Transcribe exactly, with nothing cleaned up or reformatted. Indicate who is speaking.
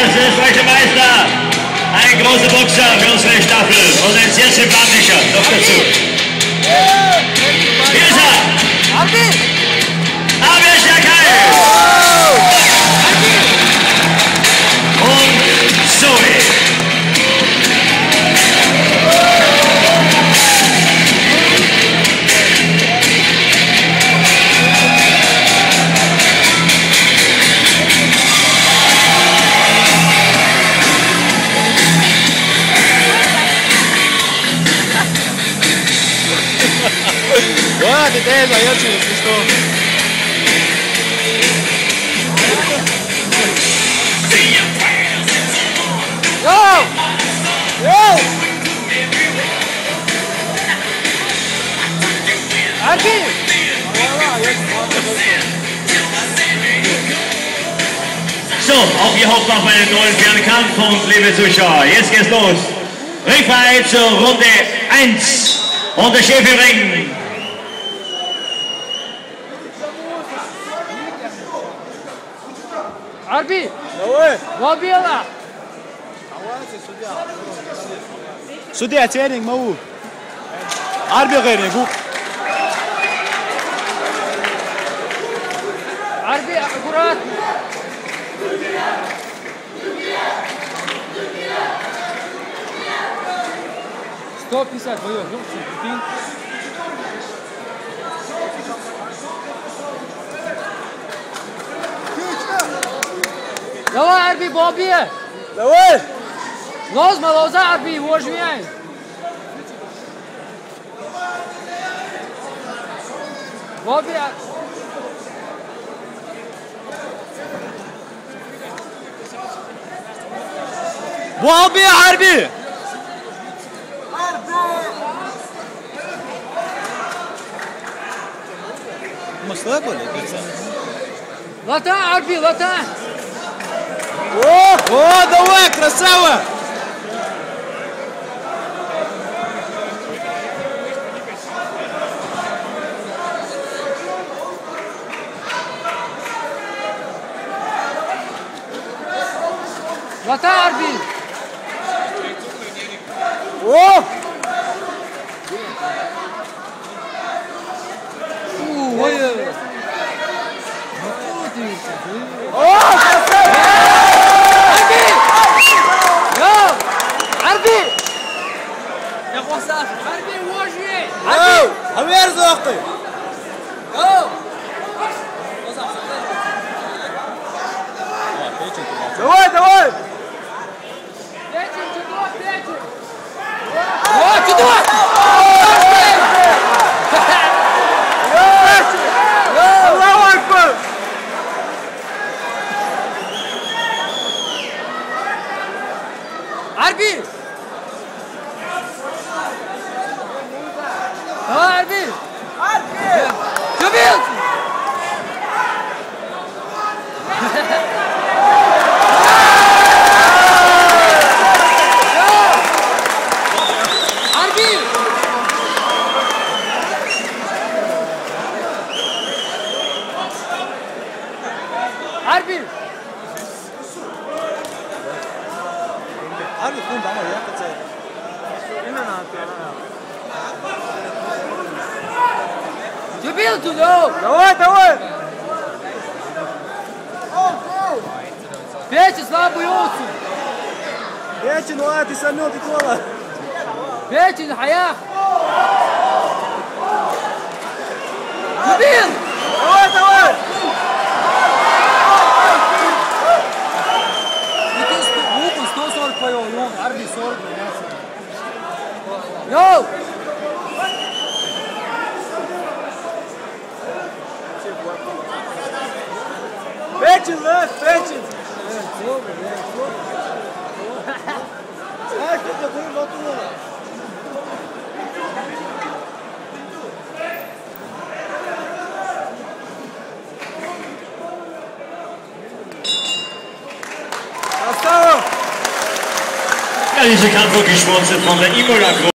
Speaker 1: als österreichischer Meister ein großer Boxer für unsere Staffel und ein sehr sympathischer noch dazu. Hier ist er! Amir Shakai! Und Zoe!
Speaker 2: Guarda, ideias aí, tio, vocês estão... Yo! Yo! Aqui!
Speaker 1: So, aufgehofft auf einen neuen Fernkampf und liebe Zuschauer, jetzt geht's los. Ringfight zur Runde eins und der Chef im Ring.
Speaker 3: Arbi!
Speaker 2: Давай!
Speaker 3: Вобила!
Speaker 2: Судья, тренинг, могу. Арби غير بو.
Speaker 3: Arbi, аккурат! сто пятьдесят боев, ну, прикинь. Давай, Арби, Бобби!
Speaker 2: Давай!
Speaker 3: Лозма, лоза, Арби, вожмяй! Бобби!
Speaker 2: Бобби, Арби! مستقبل
Speaker 3: لطا عربي لطا
Speaker 2: اوه اوه давай красава
Speaker 3: لطا عربي
Speaker 2: اوه
Speaker 3: اوه
Speaker 2: اوه красава
Speaker 3: عربي يا عربي يا اخو سافر عربي وجهي
Speaker 2: عربي امير زوقتي
Speaker 3: يو
Speaker 2: давай давай
Speaker 3: Печень, чудо, печень! О, чудо!
Speaker 2: Аллаху акбар!
Speaker 3: Арби! Давай, Арби!
Speaker 2: Арби!
Speaker 3: Чубил! Arbi!
Speaker 2: Arbi kun bana ya kaça. Ina na
Speaker 3: Чубил туда!
Speaker 2: Давай, давай!
Speaker 3: Печень, слабый осу!
Speaker 2: Печень, ну а ты самил ты кола.
Speaker 3: Печень, хаях! Чубил!
Speaker 2: Давай, давай!
Speaker 3: сто сорок поел, Арби сорок. Йоу!
Speaker 2: Печень, да, печень! Ай, что ты был мотор?
Speaker 1: Ja, diese Kampf wird gesponsert von der Imola Group.